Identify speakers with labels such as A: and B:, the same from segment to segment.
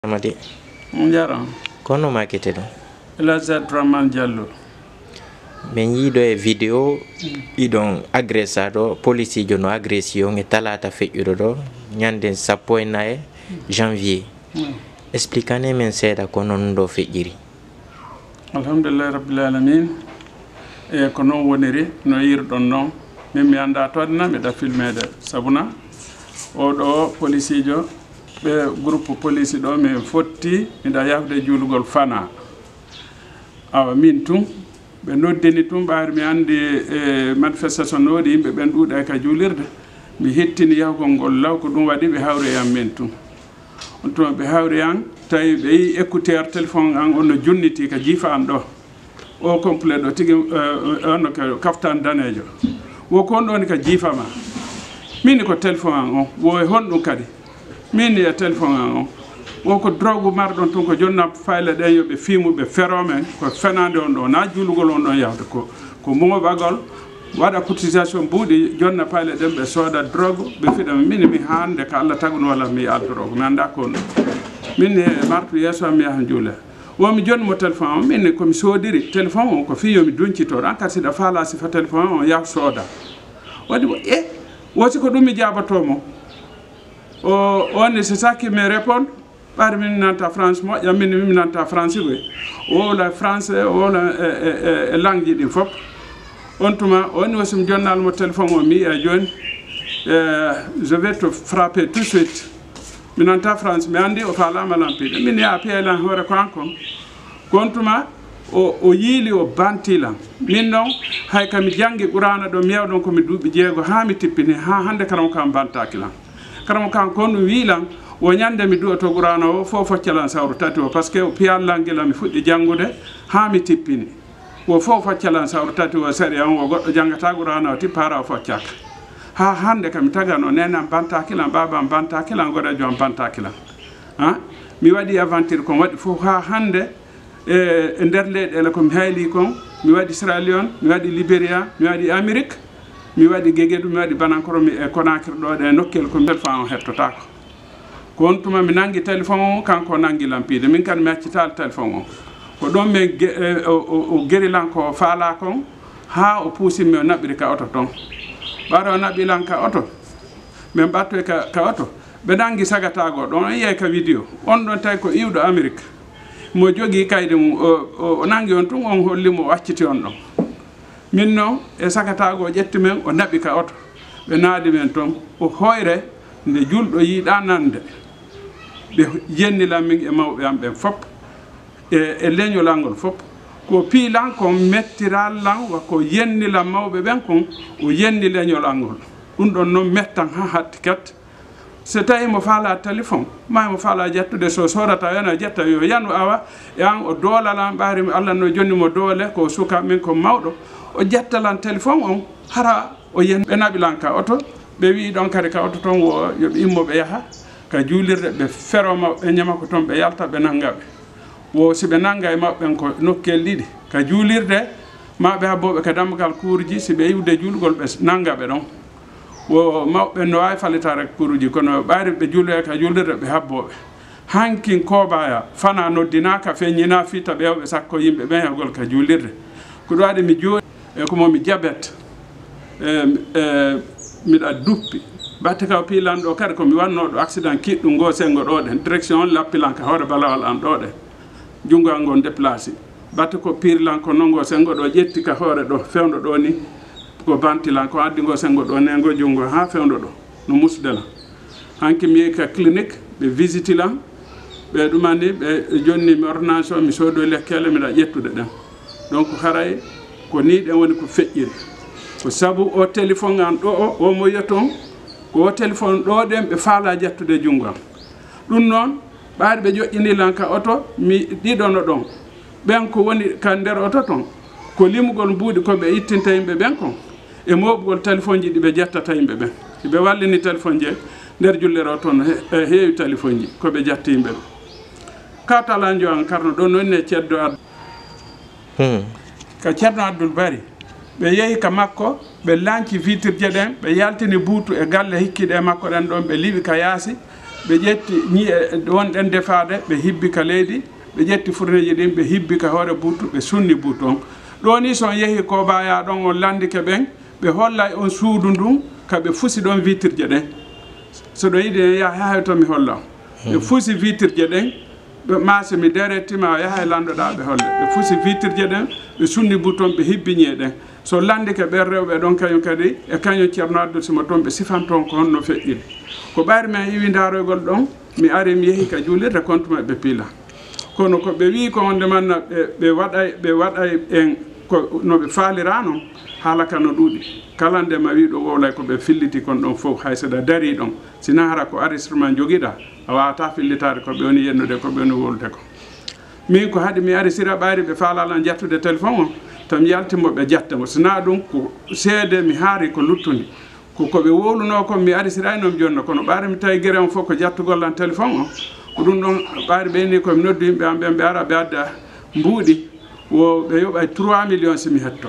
A: Amadi.
B: Njara.
A: Kono makete do.
B: Elaza Draman Diallo.
A: Men yido e video idon agressado police jono agression e talata feƴƴuɗo ɗo ñande 14 janvier. Expliquez men seeɗa ko non ɗo feƴƴiri.
B: Alhamdulillah rabbil alamin. E ko non woniri no yirɗon noon min mi anda todna miɗa filmede sabuna oɗo police jo ɓe groupe police ɗo min fotti miɗa yahde juulugol fana awa min tun ɓe noddini tun ɓaari mi andi manifestation no waɗi yimɓe ɓen ɗuuɗa ka juulirde mi hettini yahugol ngol law ko ɗum waɗi ɓe hawri yan min tun on tuma ɓe hawri yan tawi ɓe yi écouteur téléphone an on no junniti ka jiifa an ɗo o complet ɗo tigi onno ko kaftan danejo wo ko on ɗoni ka jiifama min ko téléphone an on wo e honɗum kadi min e téléphone an on wo ko drogue marɗon tun ko jonna fayle ɗen yoɓe fimuɓe feromen ko fenade on ɗo na juulugol on ɗon yahde ko mumoɓagol waɗa cotisation mbuuɗi jonna payle ɗen ɓe sooda drogue ɓe fiɗama min mi hande ko Allah tagno walla mi aldorogo mi anda ko min e martu yesso am mi yaha juule womi joni mo téléphone o min komi soodiri téléphone o ko fi yomi duncitoɗo an kadi siɗa faala sifa téléphone o yaha sooda waɗi mo wosi ko ɗum mi jabatomo o on c'est ça qui me répond ɓaade min nanta France moƴƴa min nanta français ɓoy o wola français o wola e langue ji ɗin fof on tuma on wasimi jonnalmo téléphone o mi yiya joni je vais te frapper tout de suite mi nanta France mi andi o faalama lampiɗe min ya piyalan hoore ko an kon kon tuma o yiili o bantilan min noon hay kami janggi qurana ɗo mi yewɗon komi duuɓi 6 ha mi tippini ha hande karamo kam bantakilan karamo kan kon ɗum wiilan o ñande mi duwa to qurana o fof foccalan sawru tati o par ce que o piyallangila mi fuɗɗi janngude ha mi tippini o fof foccalan sawru tati o sari an o goɗɗo janggata qurana o tippara o foccaka ha hande kam mi tagano nenan bantakilan babam bantakilan goɗejo am bantakilan mi waɗi aventure kon waɗi fof ha hande e nder leyɗele komi hayli kon mi waɗi Sierra Leone mi waɗi Libéria mi waɗi Amérique mi waɗi Guéguédou mi waɗi Banankoro mi e Conakry ɗo ɗe nokkel ko téléphone o hettotako ko on tuma mi nangi téléphone o kanko nangi lampide min kadi mi accitali téléphone o ko ɗon min o guérilanko faala kon ha o puusimi o naɓɓiri ka oto ton ɓaɗa o naɓɓilan ka oto min ɓattoy ka oto ɓe nangi sagatago ɗon on yiyay ka vidéo on ɗon tawi ko iwɗo Amérique mo jogui kayde mum o nangi on tun on hollimo o acciti on ɗon min noon e sagatago o ƴetti men o naɓɓi ka oto ɓe naadi men toon o hoyre nde julɗo yiiɗa nande ɓe yennilan min e mawɓe am ɓen fof e leñolal ngol fof ko piilan kon mettirallan wako yennilan mawɓe ɓen kon o yenni leñolal ngol ɗum ɗon noon mettan ha hatti ket so tawi mo faala téléphone ma mo faala jettude so sorata yana jetta yo yanu awa e an o doolalan ɓaari Allah no jonni mo doole ko suka min ko mawɗo o jettalan téléphone on hara o yen ɓe naɓilan ka oto ɓe wi ɗon kadi ka oto toon wo yoɓe immoɓe yaha ka juulirde ɓe feroma ɓe ñama ko toon ɓe yalta ɓe nangaɓe wo si ɓe nanga e maɓɓen ko nokkel ɗiɗi ka juulirde maɓe habboɓe ka dambagal kuuruji si ɓe yiwde juulgol ɓe nangaɓe ɗon wo mawɓe no wawi falitare kuuruji kono ɓaari ɓe juuloya ka juulirde ɓe habboɓe hankin koobaya fana noddinaka feññina fitta ɓewɓe sakko yimɓe ɓen yahgol ka juulirde ko ɗum waɗi mi jooɗi e ko momi jabet miɗa duppi batte kaw pilan ɗo kadi komi wannoɗo accident kiɗɗum go sengo ɗo ɗen direction on lappilan ka hoore balawal an ɗo ɗe junngo an gon déplacé batte ko pirlan ko non go sengo ɗo ƴetti ka hoore ɗo fewdo ɗo ni ko bantilan ko addi go sengo ɗo nego junngo ha fewdo ɗo no musdela hanki mi yehi ka clinique ɓe visitilan ɓe ɗumani ɓe jonnimi ordonnance o mi soodo lekkele miɗa ƴettude ɗen donc haray ko ni ɗen woni ko feƴƴiri ko sabu o téléphone an ɗo o mo yetton ko o téléphone ɗo ɗen ɓe faala jettude junngo am ɗum noon ɓaari ɓe joƴƴinilan ka oto mi ɗiɗono ɗon ɓen ko woni ka nder oto ton ko limugol mbuuɗi koɓe ittinta yimɓe ɓen kon e moɓugol téléphone ji ɗi ɓe jettata yimɓe ɓen si ɓe wallini téléphone je nder jullere o toon heewi téléphone ji koɓe jetta yimɓe ɓe kawtalanjo an karno ɗo noon ne ceddo ka ceerno Abdoul Bari ɓe yehi ka makko ɓe lanci vitre je ɗen ɓe yaltini buutu e galle hikkiɗe makko ɗen ɗon ɓe liɓi ka yaasi ɓe ƴetti ñi'e wonɗen defade ɓe hibbi ka leydi ɓe ƴetti fourneji ɗin ɓe hibbi ka hoore buutu ɓe sunni buutu on ɗo ni son yeehi ko baya ɗon on landike ɓen ɓe hollay on suudu ndun kaɓe fusi ɗon vitirje ɗen so ɗo yiɗi ya hay to mi holla ɓe fusi vitirje ɗen ɓe maasi mi deretima yahay landoɗa ɓe holle ɓe fusi vitirje ɗen ɓe sunni buton ɓe hibbi ñi'e ɗen so landike ɓen rewɓe ɗon kañum kadi e kañum ceerno Abdou Sima toon ɓe sifan toon ko honno feƴƴiri ko ɓayri men iwi daroygol ɗon mi ari mi yeehi ka juulirde compte maɓɓe piila kono ko ɓe wi ko honde manna ɓe waɗay en ko no ɓe faalira noon haala ka no ɗuuɗi kala nde ma wi ɗo wowlay ko ɓe filliti kon ɗon fof hay saɗa dari ɗon sina hara ko enregistrement joguiɗa a wawata fillitade ko ɓe woni yennude ko ɓe woni wolude ko min ko haade mi ari sira ɓayri ɓe faalalan jettude téléphone o tam yaltimo ɓe jettamo sina ɗum ko seede mi haari ko luttundi koɓe wowluno kon mi ari siraynomi jonna kono ɓaari mi tawi guere on fof ko jattugollan téléphone o ko ɗum ɗon ɓaari ɓeyni komi noddu yimɓe am ɓe ara ɓe adda mbuuɗi wo ɓe yoɓay 3 millions simi hetto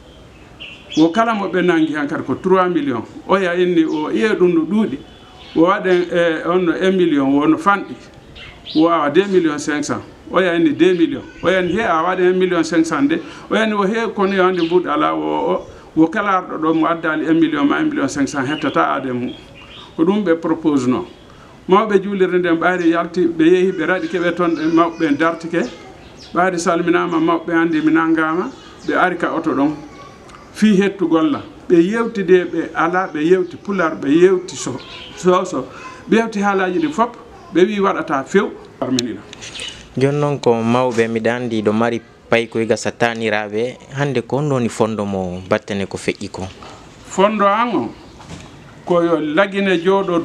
B: wo kala mo ɓe nangi han kadi ko 3 millions oya inni o iye ɗum no ɗuuɗi o waɗen e on no 1 million wono fanɗi wo awa 2 millions 500 oya inni 2 millions oyani he a waɗi 1 million 500 de oyani o he kono yo andi mbuɗi ala wo kala arɗo ɗo mo addali 1 million ma 1 million 500 hettata ade mum ko ɗum ɓe propose no mawɓe juulirde nden ɓayri yalti ɓe yeehi ɓe raɗi keɓe toon mawɓe dartike ɓayri salminama mawɓe andi mi nangama ɓe ari ka oto ɗon fi hettugolla ɓe yewtide ɓe ala ɓe yewti pular ɓe yewti soso ɓe yewti haalaji ɗi fof ɓe wi waɗata few arminina
A: joni noon ko mawɓe miɗa andi ɗo mari paykoye gasa taniraɓe hande ko honɗoni fondo mo battane ko feƴƴi ko
B: fondo an o koyo lagine jooɗo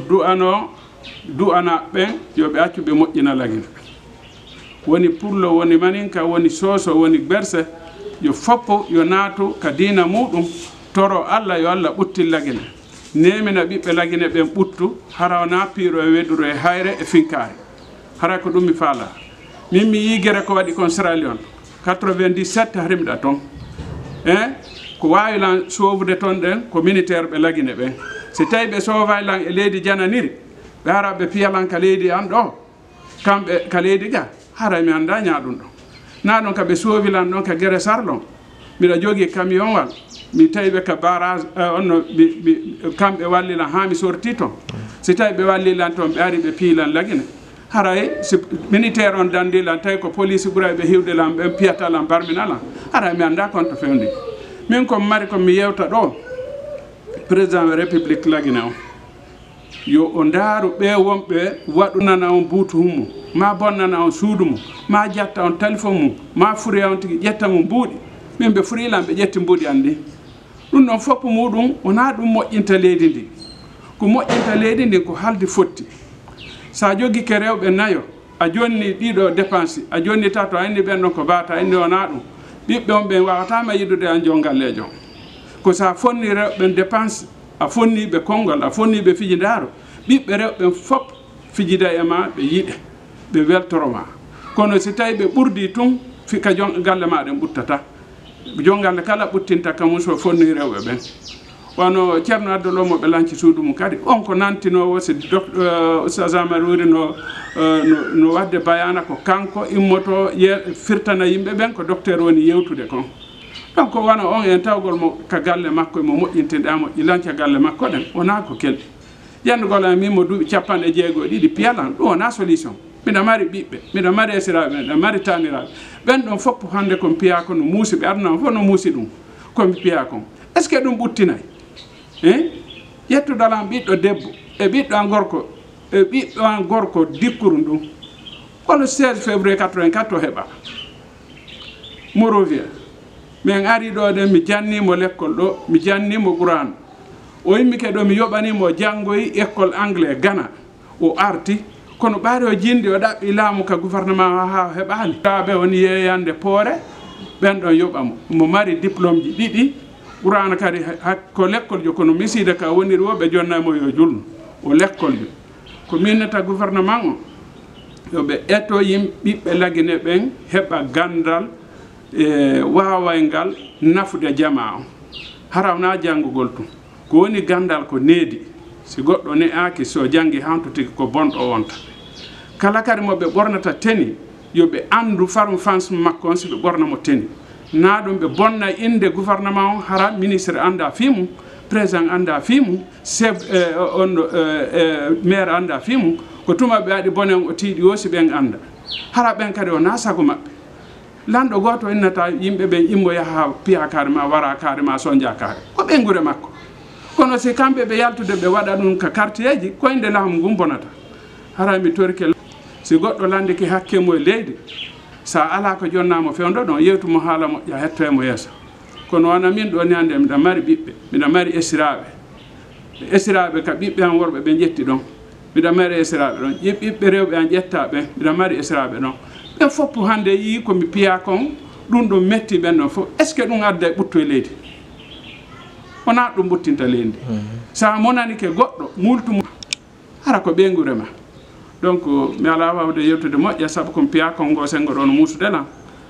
B: du'ana ɓen yoɓe accu ɓe moƴƴina lagine woni purlo woni maninka woni soso woni berse yo foppo yo naatu ka diina muɗum toro Allah yo Allah ɓutti lagine nemina ɓiɓɓe lagine ɓen ɓuttu hara na piiro e weɗuro e hayre e finkare hara ko ɗum mi faala min mi yigere ko waɗi kon Sierra Leone 97 harimɗa toon ko wawilan sowde toon ɗen ko militaire ɓe lagine ɓen si tawi ɓe sowaylan e leydi jananiri ɓe hara ɓe piyalan ka leydi an ɗo kamɓe ka leydi ga hara mi anda ñaɗum ɗo na ɗon ka ɓe sowilan ɗon ka guere sarlon mbiɗa jogui camion wal mi tawi ɓe ka barrage onno kamɓe wallilan ha mi sorti toon si tawi ɓe wallilan toon ɓe ari ɓe piilan lagine haray si militaire on dandilan tawi ko police ɓuura ɓe hiwdelan ɓen piyatalan barminalan haray mi anda konto fewndi min komi mari komi yewta ɗo président république lagine o yo o ndaaru ɓe wonɓe waɗunana on buutu hummo ma bonnana on suudu mum ma ƴetta on téléphone mum ma furi on tigi ƴetta mum mbuuɗi min ɓe furilan ɓe ƴetti mbuuɗi an ɗi ɗum ɗon fopp muɗum wona ɗum moƴƴinta leydi ndi ko moƴƴinta leydi ndi ko halde fotti sa jogui ke rewɓe nayo a jonni ɗiɗo dépense a jonni tato a inni ɓen ɗon ko mbata inni wona ɗum ɓiɓɓe on ɓen wawatama yiddude an jongallejo ko sa fonni rewɓen dépense a fonniɓe konngol a fonniɓe fijidaro ɓiɓɓe rewɓen fof fijida e ma ɓe yiɗe ɓe weltoroma kono si tawi ɓe ɓurdi tun fika galle maɗen ɓuttata jongalle kala ɓuttinta kamum so fonni rewɓe ɓen wono ceerno addolo mo ɓe lanci suudu mum kadi on ko nantinowo si oustaz Amar wuri no wadde bayana ko kanko immoto firtana yimɓe ɓen ko docteur woni yewtude kon donc wona on en tawgol mo ka galle makko mo moƴƴinteɗa moƴƴilanca galle makko ɗen wona ko kelɗi yandugol an min mo duuɓi 60 piyalan ɗum wona solution mbiɗa mari ɓiɓɓe mbiɗa mari esiraɓe mbiɗa mari taniraɓe ɓen ɗon fopp hande komi piya ko no muusi ɓe adunama fof no muusi ɗum komi piya kon est ce que ɗum ɓuttinay yettuɗalan ɓiɗɗo debbo e ɓiɗɗo an gorko e ɓiɗɗo an gorko dikkuru ndum holo 16 février 84 o heɓa Morovia min ari ɗo ɗen mi jannimo l'école ɗo mi jannimo Qur'an o yimmi ke ɗo mi yoɓanimo janngoyi école anglais Ghana o arti kono ɓaari o jindi o ɗaɓɓi laamu ka gouvernement ha heɓali taɓe woni yeyande poore ɓen ɗon yoɓamo mo mari diplôme ji ɗiɗi Qur'an kadi ko l'école jo kono miside ka woniri wo ɓe jonnaymo yo julno o l'école jo ko minnata gouvernement o yoɓe etto ɓiɓɓe lagine ɓen heɓa gandal waway ngal nafude jama o harawna janngugol tun ko woni gandal ko needi si goɗɗo ne'aki so jangi hanto tigi ko bonɗo wonta kala kadi mo ɓe ɓornata teni yo ɓe andu farm fans makko on si ɓe ɓornamo teni na ɗum ɓe bonna inde gouvernement o hara ministre anda fimum président anda fimum chef maire anda fimum ko tuma ɓe waɗi bone on o tiiɗi yosi ɓen anda hara ɓen kadi o na sago maɓɓe lanɗo goto innata yimɓe ɓen immo yaha piya kaari ma wara kaari ma soñdia kaari ko ɓengure makko kono si kamɓe ɓe yaltude ɓe waɗa ɗum ka quartier ji koyde laamu ngum bonata hara mi torike si goɗɗo landiki hakke mo e leydi sa ala ko jonnamo fewdo ɗon yewtumo haala moƴƴa hetto emo yeeso kono wona min ɗo ni hannde miɗa mari ɓiɓɓe miɗa mari esiraɓe ka ɓiɓɓe an worɓe ɓe jetti ɗon miɗa mari esiraɓe ɗon ɓiɓɓe rewɓe an ƴetta ɓen miɗa mari esiraɓe ɗon ɓen foppu hannde yii komi piya kon ɗum ɗum metti ɓen ɗon fof est ce que ɗum adda e ɓutto e leydi wona ɗum ɓuttinta leydi sa monanike goɗɗo multumo hara ko ɓeygure ma donc mi ala wawde yewtude moƴƴa saabu komi piya kongo sengo ɗon musudela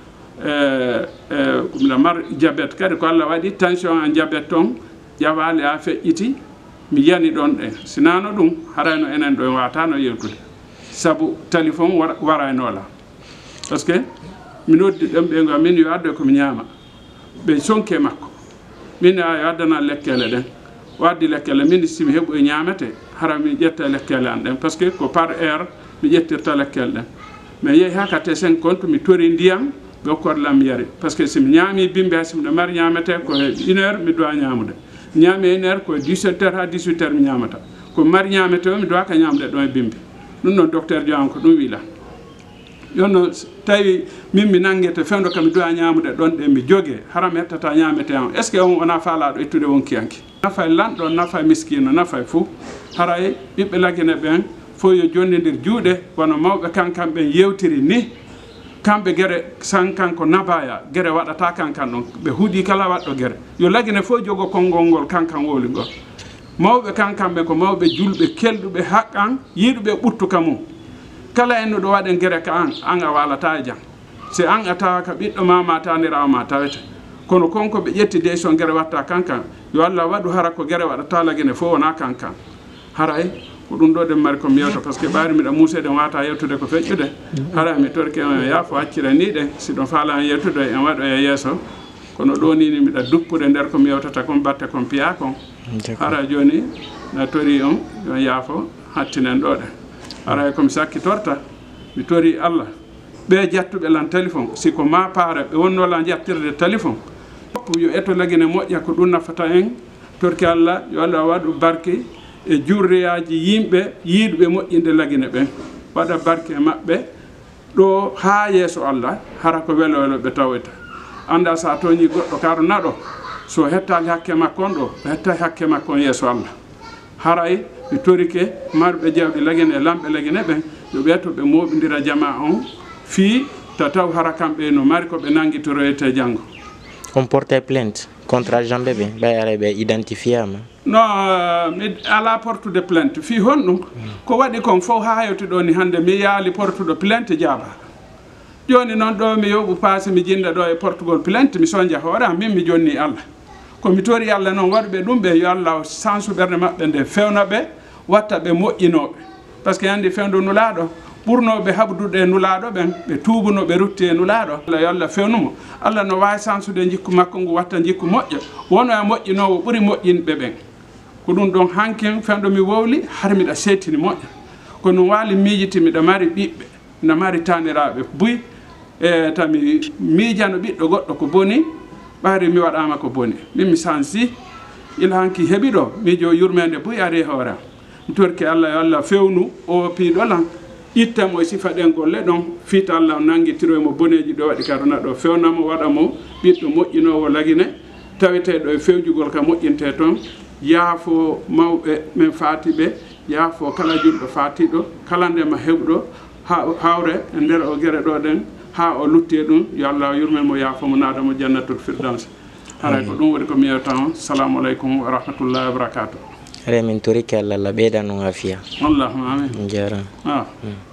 B: miɗa mar diabète kadi ko Allah waɗi tension en diabète toon ƴawali ha feƴƴiti mi yani ɗon ɗen sinano ɗum harayno enen ɗo watano yewtude saabu téléphone waraynola par ce que mi noddi ɗem ɓe go min yo adde komi ñaama ɓe sonke makko min yo addana lekkele ɗen waddi lekkele min simi heeɓu e ñamete hara mi ƴetta lekkele an ɗen par ce que ko par heure mi ƴettirta lekkele ɗen mais yeehi ha katte 50 mi tori ndiyam ɓe hokkordlam mi yari par ce que simi ñaami bimbe hay simiɗo mari ñamete ko 1 heure mi dowa ñamude ñaami 1 heure ko 17 heures ha 18 heures mi ñamata ko mari ñamete o mi dowa ka ñamde ɗon e bimbe ɗum ɗon docteur Dian ko ɗum wiila yonno tawi min mi nanguete fewdo kam mi dowa ñamude ɗon ɗe mi jogue hara mi hettata ñamete an est ce que on wona faalaɗo ettude wonkiyanke nafa e lanɗo nafa e miskino nafa e fou haray ɓiɓɓe laggine ɓen fof yo jondidir juuɗe wono mawɓe kankan ɓen yewtiri ni kamɓe guere sankan ko nabaya guere waɗata kankan ɗon ɓe huuɗi kala waɗɗo guere yo laggine fof jogo konngol ngol kankan wowli ngol mawɓe kankan ɓe ko mawɓe julɓe kelɗuɓe haqqan yiiɗuɓe ɓuttuka mum kala ennuɗo waɗen guere ka an a walata e jam si an a tawa ka ɓiɗɗo ma tanirawo ma tawete kono konko ɓe ƴetti décision guere watta kankan yo Allah waɗu hara ko guere waɗata laggine fof wona kankan haray ko ɗum ɗo de mari komi yewta par ce que ɓaari miɗa muusede en wata yewtude ko feƴƴude hara mi torki en yaafo accira ni ɗe siɗon faala en yewtude en waɗo e yeeso kono ɗo ni miɗa duppude nder komi yewtata kon batte kon piya kon hara joni na tori on yo yaafo hattinen ɗo ɗe hara komi sakki torta mi tori Allah ɓe jattuɓe lan téléphone siko ma paare ɓe wonnola jattirde téléphone yo eto laggine moƴƴa ko ɗum nafata en torki Allah yo Allah waɗu barke e jurriyaji yimɓe yiiɗuɓe moƴƴinde laggine ɓen waɗa barke maɓɓe ɗo ha yeeso Allah hara ko welowelo ɓe tawita anda sa toñi goɗɗo karo naɗo so hettali hakke makko on ɗo hettali hakke makko on yeeso Allah haray mi torike marɓe jawɗi laggine e lamɓe laggine ɓen yo ɓeeto ɓe moɓidira jama on fii taw hara kamɓe no mari ko ɓe nanguitoroyete janggo
A: on porte plainte contre agent ɓe ɓe ɓe identifiama
B: non mi ala portude plainte fi honɗum ko waɗi kon fof ha hewti ɗo ni hannde mi yaali portude plainte jaaba joni noon ɗo mi yoɓu paase mi jinda ɗo e portugol plainte mi soñdia hoore am min mi jonni Allah komi tori Allah noon waɗuɓe ɗum ɓe yo Allah sansu ɓerde maɓɓe nde fewnaɓe watta ɓe moƴƴinoɓe par ce que andi fewdo nulaɗo ɓurnoɓe habdude e nulaɗo ɓen ɓe tubuno ɓe rutti e nulaɗo Allah yo Allah fewnumo Allah no wawi sansude jikku makko ngu watta jikku moƴƴo wono e moƴƴinowo ɓuuri moƴƴinɓe ɓen ko ɗum ɗon hankin fenɗo mi wowli har miɗa settini moƴƴa kono waali miijiti miɗa mari ɓiɓɓe miɗa mari taniraɓe buy e tami miijano ɓiɗɗo goɗɗo ko boni ɓaari mi waɗama ko boni min mi sansi ila hanki heeɓi ɗo miijo yurmede buy ari hoore am mi torki Allah yo Allah fewnu o piiɗolan ittamo e sifa ɗen golle ɗon fiita Allah nanguitiro mo boneji ɗo waɗi karona ɗo fewnamo waɗamo ɓiɗɗo moƴƴinowo laggine taweteɗo e fewjugol ka moƴƴinte toon yaafo mawɓe men faatiɓe yaafo kala julɗo faatiɗo kala ndema heɓɗo hawre e nder o guere ɗo ɗen ha o lutti ɗum yo Allah yurmen mo yaafomo naadamo jannatul firdaus haray ko ɗum waɗi ko mi yewta on salamu aleykum wa rahmatullahi wa barakatuh
A: min torike Allah ɓeyda noon afiya
B: allahuma amin
A: jarama